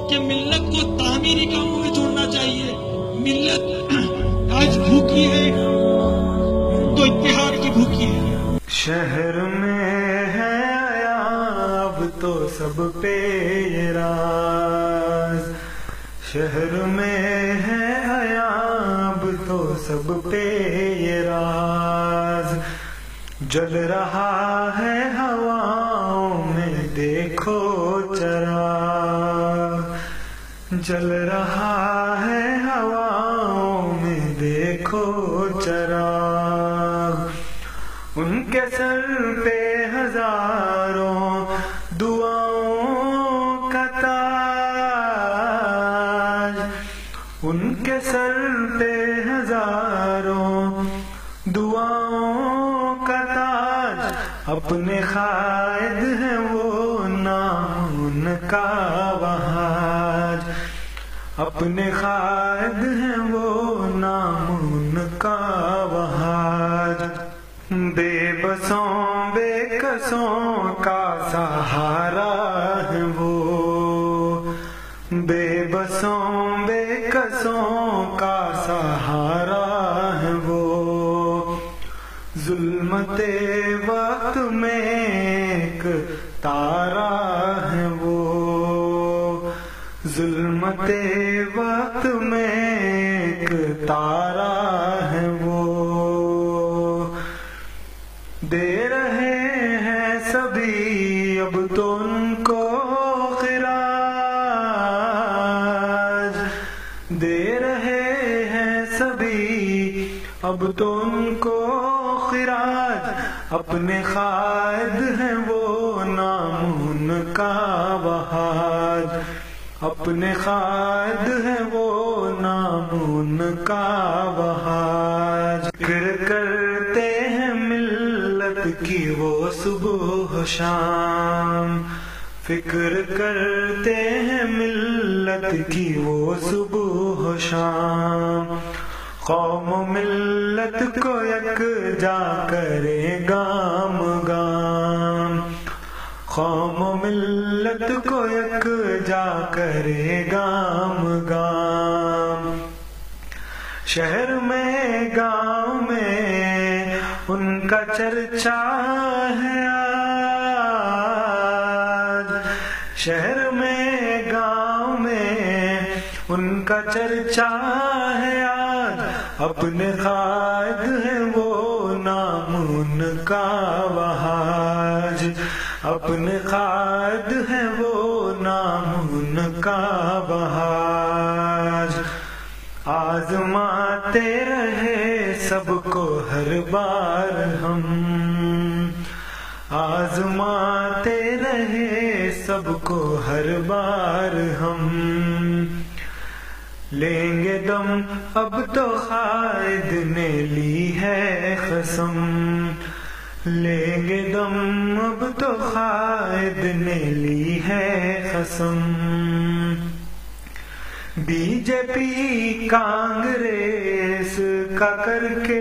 کہ ملت کو تعمیری کاموں میں جوڑنا چاہیے. ملت آج بھوکی ہے تو اتحاد کی بھوکی ہے. شہر میں ہے آیا اب تو سب پہ یہ راز، شہر میں ہے آیا اب تو سب پہ یہ راز، جل رہا ہے ہواؤں میں دیکھو چراغ، جل رہا ہے ہواؤں میں دیکھو چراغ، ان کے سر پہ ہزاروں دعاؤں کا تاج، ان کے سر پہ ہزاروں دعاؤں کا تاج، اپنے قائد ہیں وہ نام ان کا وہاج، اپنے قائد ہیں وہ نام ان کا وہاج، بے بسوں بے کسوں کا سہارا ہے وہ، بے بسوں بے کسوں کا سہارا ہے وہ، ظلمت وقت میں ایک تارا ہے وہ، ظلمت وقت میں ایک تارا ہے وہ، دے رہے ہیں سبھی اب تو ان کو خراج، دے رہے ہیں سبھی اب تو ان کو خراج، اپنے قائد ہیں وہ نام ان کا وہاج، اپنے قائد ہیں وہ نام ان کا وہاج، فکر کرتے ہیں ملت کی وہ صبح و شام، فکر کرتے ہیں ملت کی وہ صبح و شام، قوم و ملت کو یکجا کرے گام گام، قوم و ملت کو یکجا کرے گام گام، شہر میں گاؤں میں ان کا چرچا ہے آج، شہر میں گاؤں میں ان کا چرچا ہے آج، اپنے قائد ہیں وہ نام ان کا وہاج، اپنے قائد ہیں وہ نام ان کا وہاج، آزماتے رہے سب کو ہر بار ہم، آزماتے رہے سب کو ہر بار ہم، لیں گے دم اب تو قائد نے لی ہے قسم، لیں گے دم اب تو قائد نے لی ہے قسم، بی جے پی کانگریس کا کر کے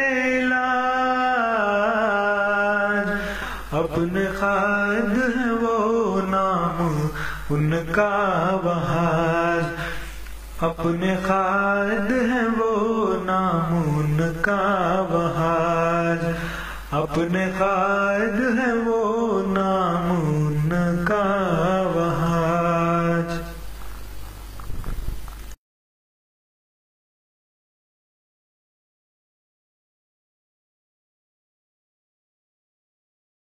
علاج، اپنے قائد ہیں وہ نام ان کا وہاج، اپنے قائد ہیں وہ نام ان کا وہاج، اپنے قائد ہیں وہ